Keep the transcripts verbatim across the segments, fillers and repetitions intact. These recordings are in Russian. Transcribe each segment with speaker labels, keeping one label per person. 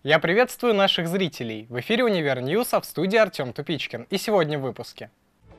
Speaker 1: Я приветствую наших зрителей. В эфире Универньюз, а в студии Артем Тупичкин. И сегодня в выпуске.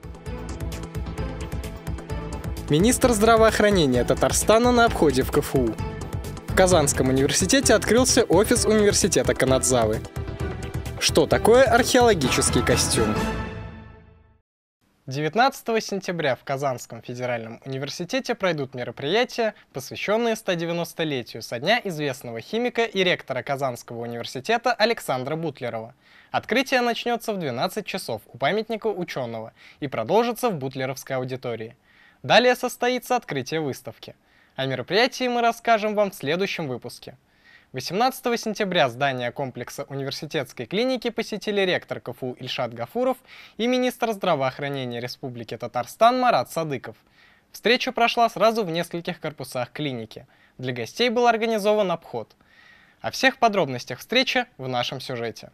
Speaker 1: Министр здравоохранения Татарстана на обходе в КФУ. В Казанском университете открылся офис университета Канадзавы. Что такое археологический костюм? девятнадцатого сентября в Казанском федеральном университете пройдут мероприятия, посвященные стодевяностолетию со дня известного химика и ректора Казанского университета Александра Бутлерова. Открытие начнется в двенадцать часов у памятника ученого и продолжится в бутлеровской аудитории. Далее состоится открытие выставки. О мероприятии мы расскажем вам в следующем выпуске. восемнадцатого сентября здание комплекса университетской клиники посетили ректор КФУ Ильшат Гафуров и министр здравоохранения Республики Татарстан Марат Садыков. Встреча прошла сразу в нескольких корпусах клиники. Для гостей был организован обход. О всех подробностях встречи в нашем сюжете.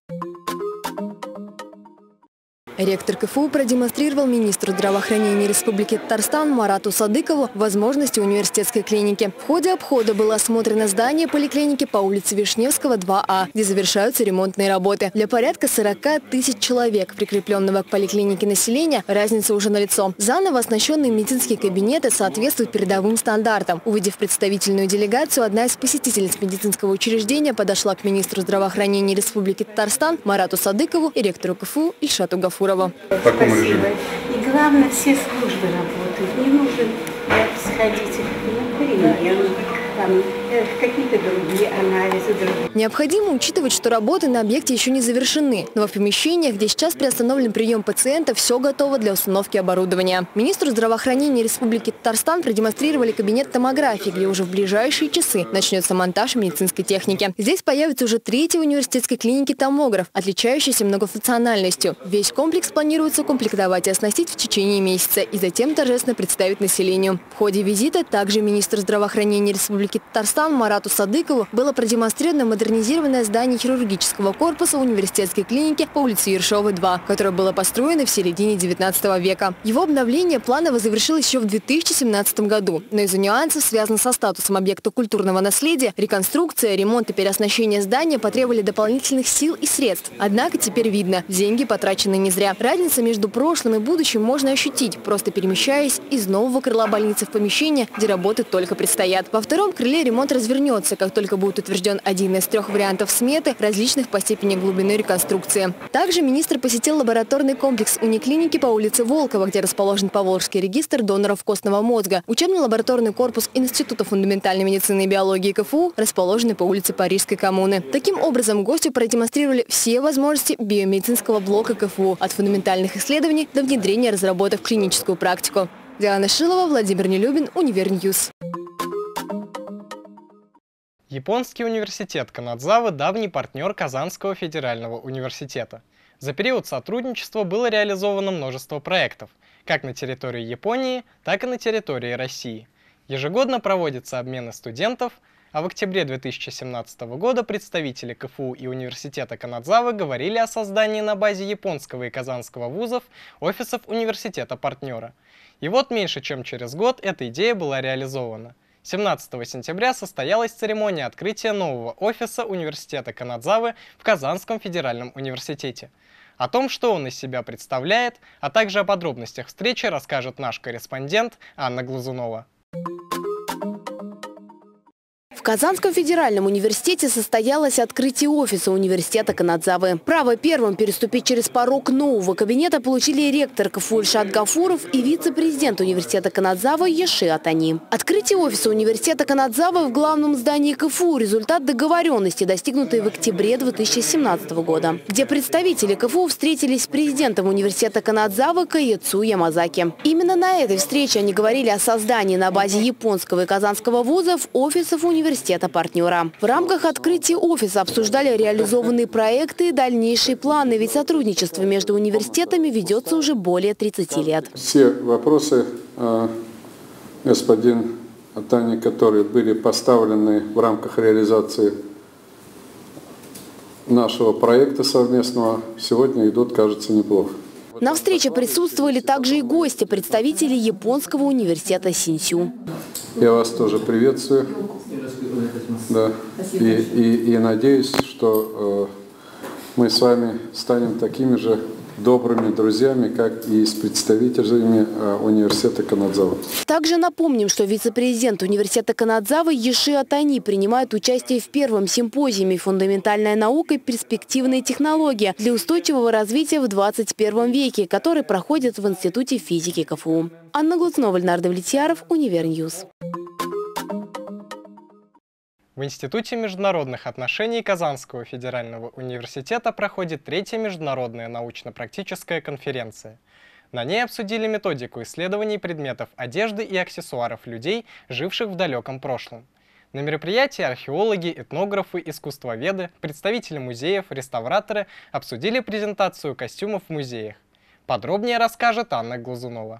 Speaker 2: Ректор КФУ продемонстрировал министру здравоохранения Республики Татарстан Марату Садыкову возможности университетской клиники. В ходе обхода было осмотрено здание поликлиники по улице Вишневского, два А, где завершаются ремонтные работы. Для порядка сорока тысяч человек, прикрепленного к поликлинике населения, разница уже налицо. Заново оснащенные медицинские кабинеты соответствуют передовым стандартам. Увидев представительную делегацию, одна из посетительниц медицинского учреждения подошла к министру здравоохранения Республики Татарстан Марату Садыкову и ректору КФУ Ильшату Гафурову.
Speaker 3: Спасибо. И главное, все службы работают. Не нужен сходить в рентген, там, какие-то другие анализы. Другие.
Speaker 2: Необходимо учитывать, что работы на объекте еще не завершены, но в помещениях, где сейчас приостановлен прием пациента, все готово для установки оборудования. Министру здравоохранения Республики Татарстан продемонстрировали кабинет томографии, где уже в ближайшие часы начнется монтаж медицинской техники. Здесь появится уже третий в университетской клинике томограф, отличающийся многофункциональностью. Весь комплекс планируется укомплектовать и оснастить в течение месяца и затем торжественно представить населению. В ходе визита также министр здравоохранения Республики Татарстан Марату Садыкову было продемонстрировано модернизированное здание хирургического корпуса университетской клиники по улице Ершова, два, которое было построено в середине девятнадцатого века. Его обновление планово завершилось еще в две тысячи семнадцатом году, но из-за нюансов, связанных со статусом объекта культурного наследия, реконструкция, ремонт и переоснащение здания потребовали дополнительных сил и средств. Однако теперь видно, деньги потрачены не зря. Разница между прошлым и будущим можно ощутить, просто перемещаясь из нового крыла больницы в помещение, где работы только предстоят. Во втором крыле ремонт развернется, как только будет утвержден один из трех вариантов сметы, различных по степени глубины реконструкции. Также министр посетил лабораторный комплекс униклиники по улице Волкова, где расположен Поволжский регистр доноров костного мозга. Учебно-лабораторный корпус Института фундаментальной медицины и биологии КФУ, расположенный по улице Парижской коммуны. Таким образом, гостю продемонстрировали все возможности биомедицинского блока КФУ, от фундаментальных исследований до внедрения разработок в клиническую практику. Диана Шилова, Владимир Нелюбин, Универньюз.
Speaker 1: Японский университет Канадзавы – давний партнер Казанского федерального университета. За период сотрудничества было реализовано множество проектов, как на территории Японии, так и на территории России. Ежегодно проводятся обмены студентов, а в октябре две тысячи семнадцатого года представители КФУ и университета Канадзавы говорили о создании на базе японского и казанского вузов офисов университета-партнера. И вот меньше чем через год эта идея была реализована. семнадцатого сентября состоялась церемония открытия нового офиса университета Канадзавы в Казанском федеральном университете. О том, что он из себя представляет, а также о подробностях встречи расскажет наш корреспондент Анна Глазунова.
Speaker 4: В Казанском федеральном университете состоялось открытие офиса университета Канадзавы. Право первым переступить через порог нового кабинета получили ректор КФУ Ильшат Гафуров и вице-президент университета Канадзавы Яши Атани. Открытие офиса университета Канадзавы в главном здании КФУ – результат договоренности, достигнутой в октябре две тысячи семнадцатого года, где представители КФУ встретились с президентом университета Канадзавы Каецу Ямазаки. Именно на этой встрече они говорили о создании на базе японского и казанского вузов офисов университета партнера. В рамках открытия офиса обсуждали реализованные проекты и дальнейшие планы, ведь сотрудничество между университетами ведется уже более тридцати лет.
Speaker 5: Все вопросы, господин Атани, которые были поставлены в рамках реализации нашего проекта совместного, сегодня идут, кажется, неплохо.
Speaker 4: На встрече присутствовали также и гости, представители Японского университета Синсю.
Speaker 5: Я вас тоже приветствую. Да. И, и, и надеюсь, что э, мы с вами станем такими же добрыми друзьями, как и с представителями э, университета Канадзавы.
Speaker 4: Также напомним, что вице-президент университета Канадзавы Ешио Тани принимает участие в первом симпозиуме «Фундаментальная наука и перспективные технологии для устойчивого развития в двадцать первом веке», который проходит в Институте физики КФУ. Анна Глуцнова, Ленардо Влетьяров, Универньюз.
Speaker 1: В Институте международных отношений Казанского федерального университета проходит третья международная научно-практическая конференция. На ней обсудили методику исследований предметов одежды и аксессуаров людей, живших в далеком прошлом. На мероприятии археологи, этнографы, искусствоведы, представители музеев, реставраторы обсудили презентацию костюмов в музеях. Подробнее расскажет Анна Глазунова.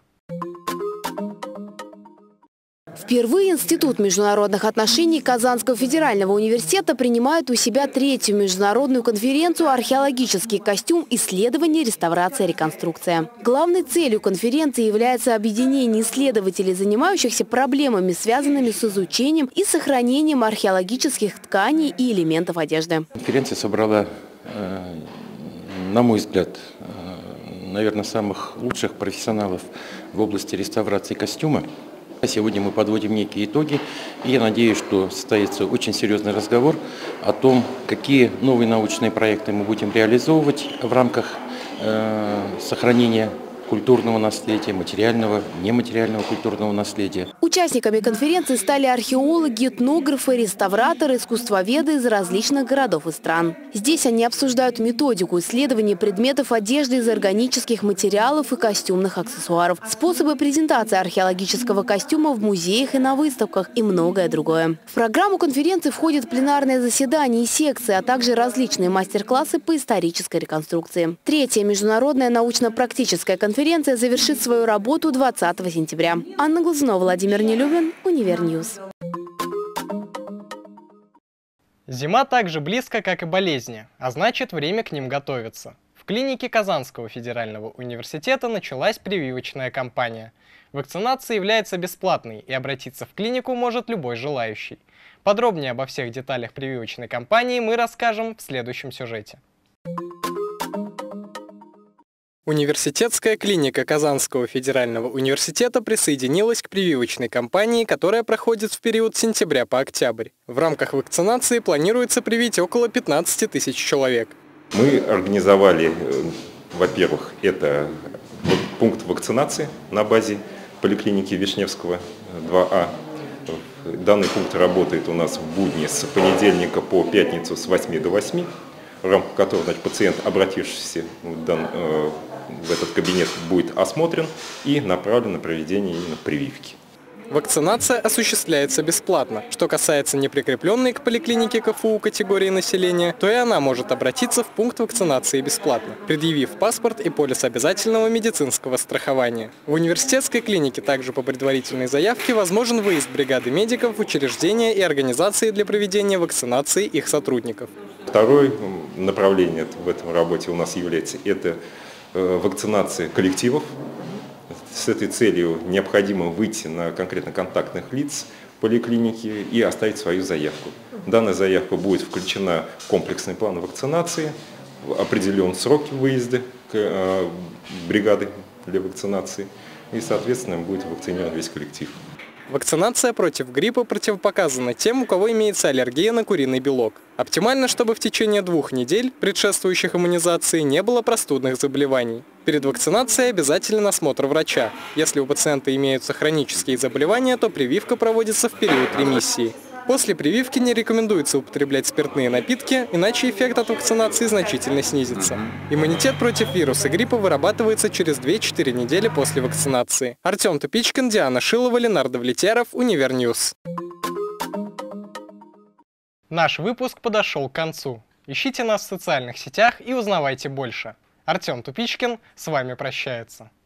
Speaker 4: Впервые Институт международных отношений Казанского федерального университета принимает у себя третью международную конференцию «Археологический костюм. Исследование, реставрация, реконструкция». Главной целью конференции является объединение исследователей, занимающихся проблемами, связанными с изучением и сохранением археологических тканей и элементов одежды.
Speaker 6: Конференция собрала, на мой взгляд, наверное, самых лучших профессионалов в области реставрации костюма. Сегодня мы подводим некие итоги, и я надеюсь, что состоится очень серьезный разговор о том, какие новые научные проекты мы будем реализовывать в рамках э, сохранения культурного наследия, материального, нематериального культурного наследия.
Speaker 4: Участниками конференции стали археологи, этнографы, реставраторы, искусствоведы из различных городов и стран. Здесь они обсуждают методику исследования предметов одежды из органических материалов и костюмных аксессуаров, способы презентации археологического костюма в музеях и на выставках и многое другое. В программу конференции входят пленарные заседания и секции, а также различные мастер-классы по исторической реконструкции. Третья международная научно-практическая конференция Конференция завершит свою работу двадцатого сентября. Анна Глазунова, Владимир Нелюбин, Универньюз.
Speaker 1: Зима так же близко, как и болезни, а значит, время к ним готовиться. В клинике Казанского федерального университета началась прививочная кампания. Вакцинация является бесплатной, и обратиться в клинику может любой желающий. Подробнее обо всех деталях прививочной кампании мы расскажем в следующем сюжете. Университетская клиника Казанского федерального университета присоединилась к прививочной кампании, которая проходит в период с сентября по октябрь. В рамках вакцинации планируется привить около пятнадцати тысяч человек.
Speaker 7: Мы организовали, во-первых, это пункт вакцинации на базе поликлиники Вишневского два А. Данный пункт работает у нас в будни с понедельника по пятницу с восьми до восьми, в рамках которого, значит, пациент, обратившийся в дан, в этот кабинет, будет осмотрен и направлен на проведение именно прививки.
Speaker 1: Вакцинация осуществляется бесплатно. Что касается неприкрепленной к поликлинике КФУ категории населения, то и она может обратиться в пункт вакцинации бесплатно, предъявив паспорт и полис обязательного медицинского страхования. В университетской клинике также по предварительной заявке возможен выезд бригады медиков в учреждения и организации для проведения вакцинации их сотрудников.
Speaker 7: Второе направление в этом работе у нас является это вакцинация коллективов. С этой целью необходимо выйти на конкретно контактных лиц поликлиники и оставить свою заявку. Данная заявка будет включена в комплексный план вакцинации, определен сроки выезда бригады для вакцинации и, соответственно, будет вакцинирован весь коллектив.
Speaker 1: Вакцинация против гриппа противопоказана тем, у кого имеется аллергия на куриный белок. Оптимально, чтобы в течение двух недель, предшествующих иммунизации, не было простудных заболеваний. Перед вакцинацией обязателен осмотр врача. Если у пациента имеются хронические заболевания, то прививка проводится в период ремиссии. После прививки не рекомендуется употреблять спиртные напитки, иначе эффект от вакцинации значительно снизится. Иммунитет против вируса гриппа вырабатывается через две-четыре недели после вакцинации. Артем Тупичкин, Диана Шилова, Ленардо Влетьяров, Универньюз. Наш выпуск подошел к концу. Ищите нас в социальных сетях и узнавайте больше. Артем Тупичкин с вами прощается.